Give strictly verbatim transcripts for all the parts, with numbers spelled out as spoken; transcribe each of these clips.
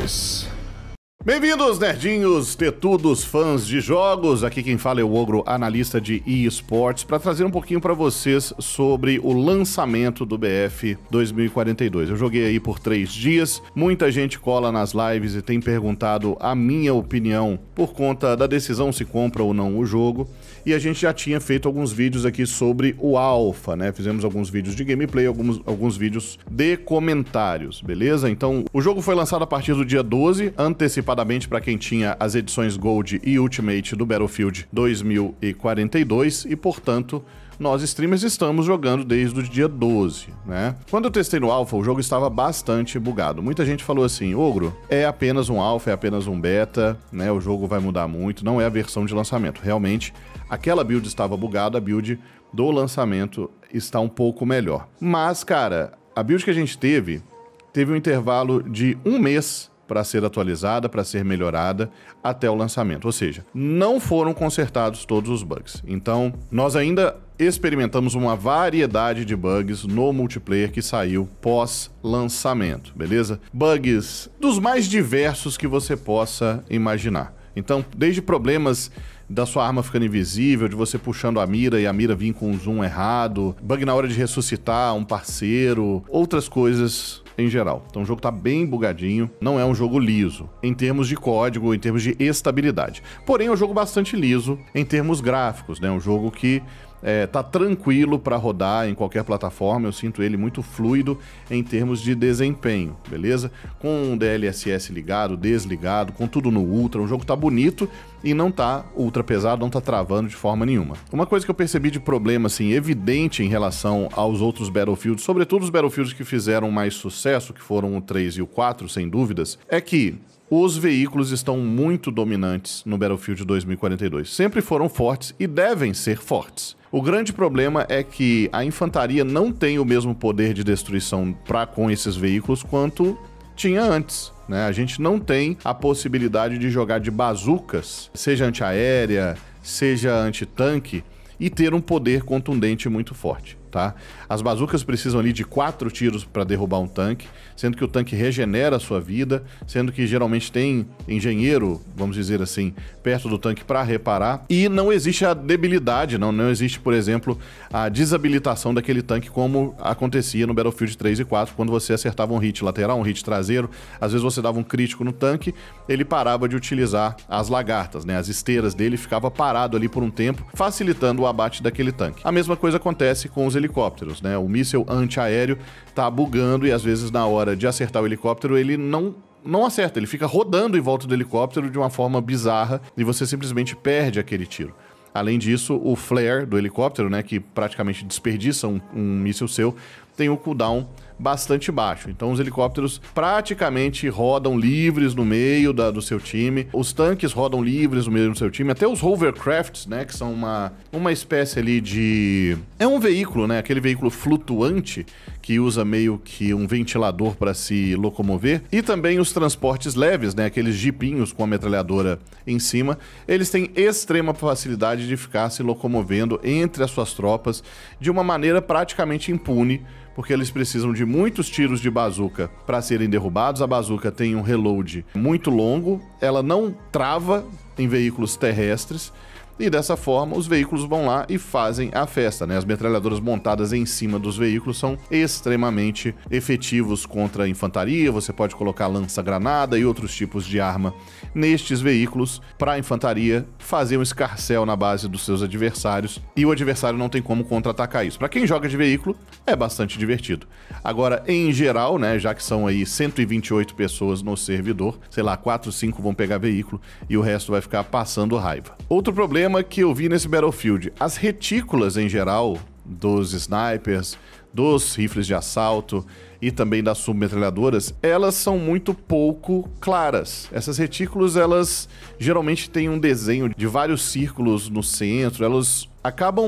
dois. Bem-vindos, nerdinhos, tetudos, fãs de jogos. Aqui quem fala é o Ogro, analista de eSports, para trazer um pouquinho para vocês sobre o lançamento do B F dois mil e quarenta e dois. Eu joguei aí por três dias, muita gente cola nas lives e tem perguntado a minha opinião por conta da decisão se compra ou não o jogo. E a gente já tinha feito alguns vídeos aqui sobre o Alpha, né? Fizemos alguns vídeos de gameplay, alguns, alguns vídeos de comentários, beleza? Então, o jogo foi lançado a partir do dia doze, antecipadamente para quem tinha as edições Gold e Ultimate do Battlefield dois mil e quarenta e dois e, portanto, nós streamers estamos jogando desde o dia doze, né? Quando eu testei no Alpha, o jogo estava bastante bugado. Muita gente falou assim, Ogro, é apenas um Alpha, é apenas um Beta, né? O jogo vai mudar muito, não é a versão de lançamento. Realmente, aquela build estava bugada, a build do lançamento está um pouco melhor. Mas, cara, a build que a gente teve, teve um intervalo de um mês para ser atualizada, para ser melhorada até o lançamento. Ou seja, não foram consertados todos os bugs. Então, nós ainda experimentamos uma variedade de bugs no multiplayer que saiu pós-lançamento, beleza? Bugs dos mais diversos que você possa imaginar. Então, desde problemas da sua arma ficando invisível, de você puxando a mira e a mira vir com um zoom errado, bug na hora de ressuscitar um parceiro, outras coisas em geral. Então o jogo tá bem bugadinho, não é um jogo liso em termos de código, em termos de estabilidade. Porém é um jogo bastante liso em termos gráficos, né? Um jogo que É, tá tranquilo para rodar em qualquer plataforma, eu sinto ele muito fluido em termos de desempenho, beleza? Com o D L S S ligado, desligado, com tudo no Ultra, o jogo tá bonito e não tá ultra pesado, não tá travando de forma nenhuma. Uma coisa que eu percebi de problema, assim, evidente em relação aos outros Battlefields, sobretudo os Battlefields que fizeram mais sucesso, que foram o três e o quatro, sem dúvidas, é que os veículos estão muito dominantes no Battlefield dois mil e quarenta e dois. Sempre foram fortes e devem ser fortes. O grande problema é que a infantaria não tem o mesmo poder de destruição para com esses veículos quanto tinha antes, né? A gente não tem a possibilidade de jogar de bazucas, seja antiaérea, seja antitanque, e ter um poder contundente muito forte, tá? As bazucas precisam ali de quatro tiros para derrubar um tanque, sendo que o tanque regenera a sua vida, sendo que geralmente tem engenheiro, vamos dizer assim, perto do tanque para reparar, e não existe a debilidade, não, não existe, por exemplo, a desabilitação daquele tanque como acontecia no Battlefield três e quatro, quando você acertava um hit lateral, um hit traseiro, às vezes você dava um crítico no tanque, ele parava de utilizar as lagartas, né? As esteiras dele ficava parado ali por um tempo, facilitando o abate daquele tanque. A mesma coisa acontece com os helicópteros, né? O míssil antiaéreo tá bugando e às vezes na hora de acertar o helicóptero ele não não acerta, ele fica rodando em volta do helicóptero de uma forma bizarra e você simplesmente perde aquele tiro. Além disso, o flare do helicóptero, né, que praticamente desperdiça um, um míssil seu, tem um cooldown bastante baixo. Então os helicópteros praticamente rodam livres no meio da, do seu time. Os tanques rodam livres no meio do seu time. Até os hovercrafts, né, que são uma, uma espécie ali de... É um veículo, né, aquele veículo flutuante que usa meio que um ventilador para se locomover. E também os transportes leves, né, aqueles jipinhos com a metralhadora em cima. Eles têm extrema facilidade de ficar se locomovendo entre as suas tropas de uma maneira praticamente impune, porque eles precisam de muitos tiros de bazuca para serem derrubados. A bazuca tem um reload muito longo, ela não trava em veículos terrestres, e dessa forma os veículos vão lá e fazem a festa, né? As metralhadoras montadas em cima dos veículos são extremamente efetivos contra a infantaria. Você pode colocar lança-granada e outros tipos de arma nestes veículos para a infantaria fazer um escarcéu na base dos seus adversários, e o adversário não tem como contra-atacar isso. Para quem joga de veículo, é bastante divertido. Agora, em geral, né, já que são aí cento e vinte e oito pessoas no servidor, sei lá, quatro, cinco vão pegar veículo e o resto vai ficar passando raiva. Outro problema que eu vi nesse Battlefield, as retículas em geral dos snipers, dos rifles de assalto e também das submetralhadoras, elas são muito pouco claras. Essas retículas, elas geralmente têm um desenho de vários círculos no centro, elas acabam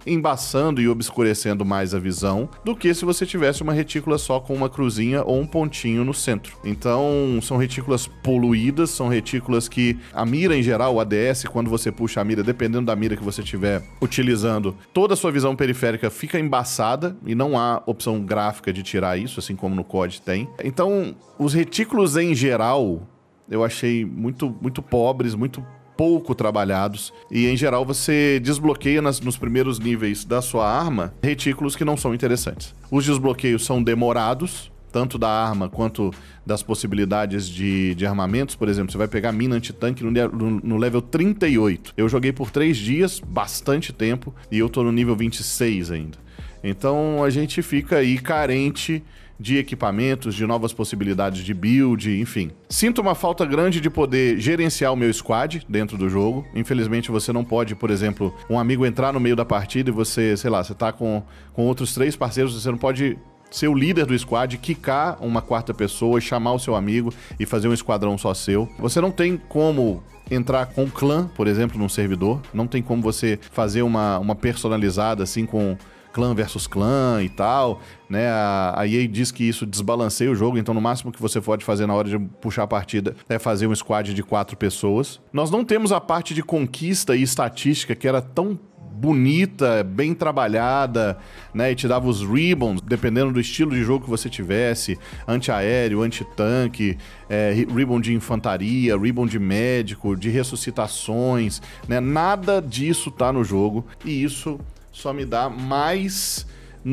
embaçando e obscurecendo mais a visão do que se você tivesse uma retícula só com uma cruzinha ou um pontinho no centro. Então, são retículas poluídas, são retículas que a mira em geral, o A D S, quando você puxa a mira, dependendo da mira que você estiver utilizando, toda a sua visão periférica fica embaçada e não há opção gráfica de tirar isso, assim como no C O D tem. Então, os retículos em geral, eu achei muito, muito pobres, muito pouco trabalhados, e em geral você desbloqueia nas, nos primeiros níveis da sua arma retículos que não são interessantes. Os desbloqueios são demorados, tanto da arma quanto das possibilidades de, de armamentos. Por exemplo, você vai pegar mina antitanque no, no, no level trinta e oito. Eu joguei por três dias, bastante tempo, e eu tô no nível vinte e seis ainda. Então a gente fica aí carente de equipamentos, de novas possibilidades de build, enfim. Sinto uma falta grande de poder gerenciar o meu squad dentro do jogo. Infelizmente você não pode, por exemplo, um amigo entrar no meio da partida e você, sei lá, você tá com, com outros três parceiros, você não pode ser o líder do squad, quicar uma quarta pessoa e chamar o seu amigo e fazer um esquadrão só seu. Você não tem como entrar com clã, por exemplo, num servidor. Não tem como você fazer uma, uma personalizada assim com clã versus clã e tal, né? A, a E A diz que isso desbalanceia o jogo, então no máximo que você pode fazer na hora de puxar a partida é fazer um squad de quatro pessoas. Nós não temos a parte de conquista e estatística que era tão bonita, bem trabalhada, né? E te dava os ribbons, dependendo do estilo de jogo que você tivesse, antiaéreo, antitanque, é, ribbon de infantaria, ribbon de médico, de ressuscitações, né? Nada disso tá no jogo, e isso só me dá mais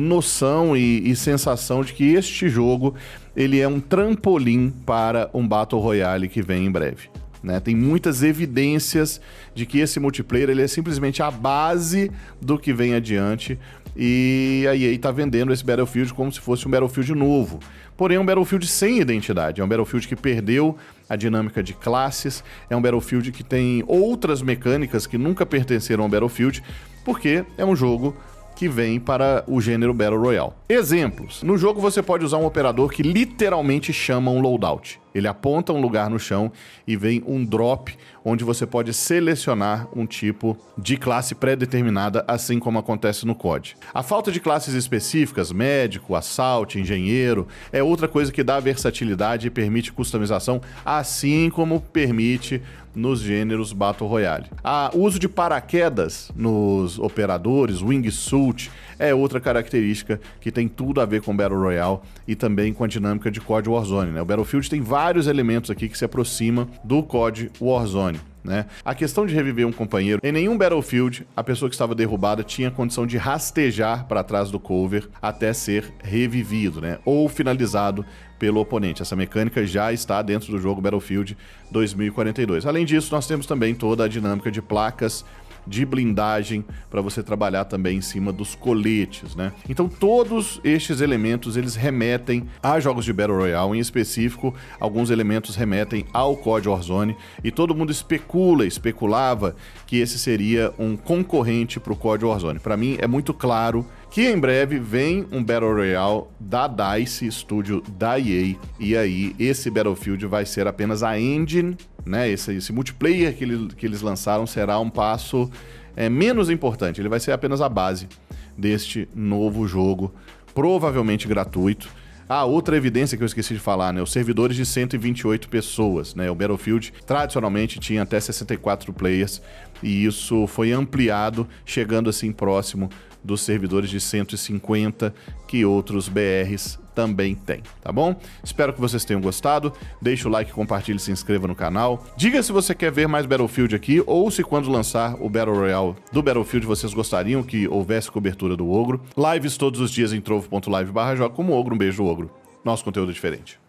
noção e, e sensação de que este jogo ele é um trampolim para um Battle Royale que vem em breve. Né? Tem muitas evidências de que esse multiplayer ele é simplesmente a base do que vem adiante, e a E A tá vendendo esse Battlefield como se fosse um Battlefield novo. Porém, é um Battlefield sem identidade, é um Battlefield que perdeu a dinâmica de classes, é um Battlefield que tem outras mecânicas que nunca pertenceram ao Battlefield, porque é um jogo que vem para o gênero Battle Royale. Exemplos. No jogo você pode usar um operador que literalmente chama um loadout. Ele aponta um lugar no chão e vem um drop, onde você pode selecionar um tipo de classe pré-determinada, assim como acontece no C O D. A falta de classes específicas, médico, assalto, engenheiro, é outra coisa que dá versatilidade e permite customização, assim como permite nos gêneros Battle Royale. O uso de paraquedas nos operadores, wingsuit, é outra característica que tem tudo a ver com Battle Royale e também com a dinâmica de C O D Warzone, né? O Battlefield tem vários elementos aqui que se aproximam do C O D Warzone, né? A questão de reviver um companheiro, em nenhum Battlefield a pessoa que estava derrubada tinha condição de rastejar para trás do cover até ser revivido, né? Ou finalizado pelo oponente. Essa mecânica já está dentro do jogo Battlefield dois mil e quarenta e dois. Além disso, nós temos também toda a dinâmica de placas de blindagem para você trabalhar também em cima dos coletes, né? Então todos estes elementos eles remetem a jogos de Battle Royale, em específico alguns elementos remetem ao C O D Warzone, e todo mundo especula, especulava que esse seria um concorrente para o C O D Warzone. Para mim é muito claro que em breve vem um Battle Royale da DICE, estúdio da E A, e aí esse Battlefield vai ser apenas a engine, né? Esse, esse multiplayer que, ele, que eles lançaram será um passo é, menos importante, ele vai ser apenas a base deste novo jogo, provavelmente gratuito. Ah, outra evidência que eu esqueci de falar, né? Os servidores de cento e vinte e oito pessoas, né? O Battlefield tradicionalmente tinha até sessenta e quatro players, e isso foi ampliado, chegando assim próximo dos servidores de cento e cinquenta que outros B Rs também têm, tá bom? Espero que vocês tenham gostado, deixa o like, compartilhe e se inscreva no canal. Diga se você quer ver mais Battlefield aqui, ou se quando lançar o Battle Royale do Battlefield vocês gostariam que houvesse cobertura do Ogro. Lives todos os dias em trovo ponto live barra joga como Ogro. Um beijo do Ogro. Nosso conteúdo é diferente.